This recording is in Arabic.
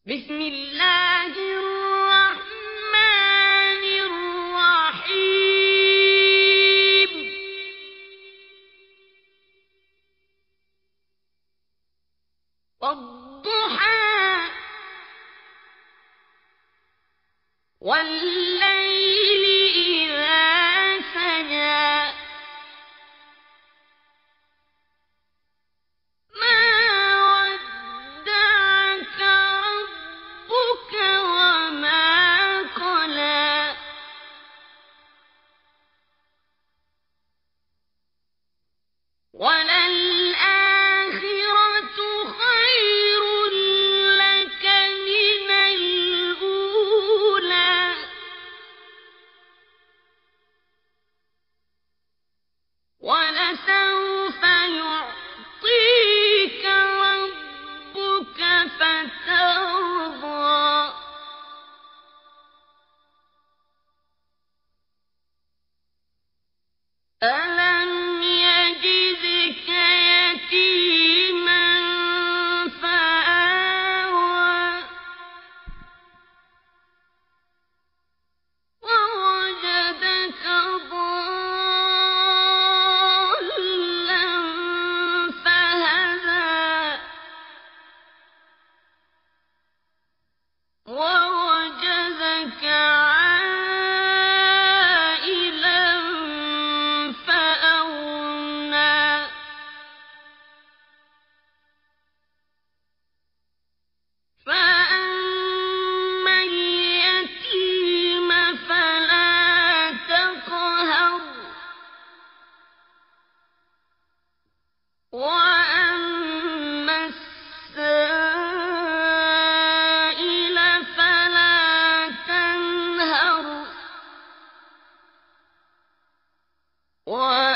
بسم الله الرحمن الرحيم والضحى والليل إذا سجى ما ودعك ربك وما قلى وللآخرة خير لك من الأولى ولسوف يعطيك ربك فترضى ألم يجدك يتيما فآوى ووجدك ضالا فهدى ووجدك عائلا فأغنى فأما اليتيم فلا تقهر وأما السائل فلا تنهر